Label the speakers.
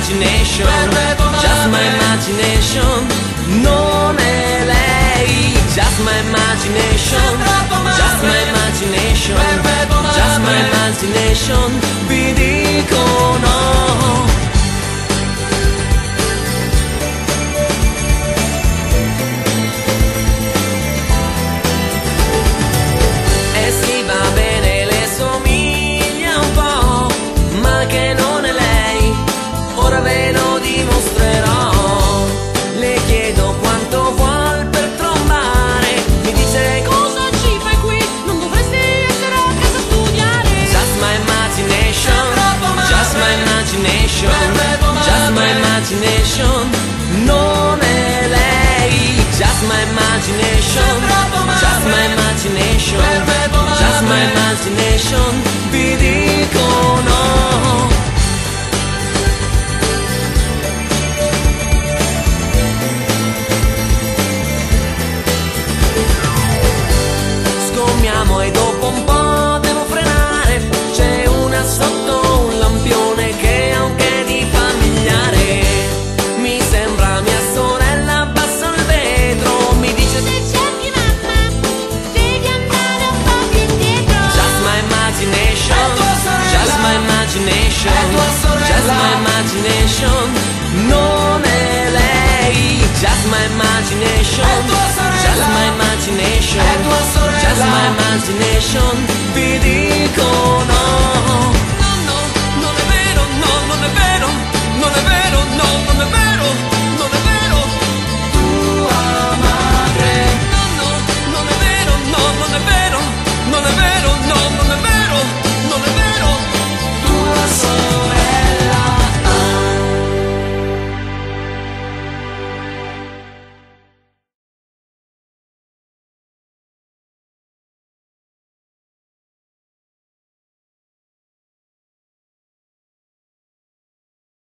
Speaker 1: imagination, just my imagination, non è lei. Just my imagination, just my imagination, just my imagination, vi dico no. E sì, va bene, le somiglia un po', ma che non è lei, ora ve lo dimostrerò. Le chiedo quanto vuol per trombare, mi dice cosa ci fai qui, non dovresti essere a casa a studiare. Just my imagination, just my imagination, just my imagination, non è lei. Just my imagination, just my imagination, just my imagination, vi dico no. Scommiamo e dopo un po' devo frenare, c'è una sotto un lampione che ha un che di familiare. Mi sembra mia sorella, abbassa il vetro, mi dice se cerchi mamma devi andare un po' più indietro. Just my imagination, just my imagination, just my imagination, non è lei. Just my imagination, just my imagination, just my imagination, vi dico no.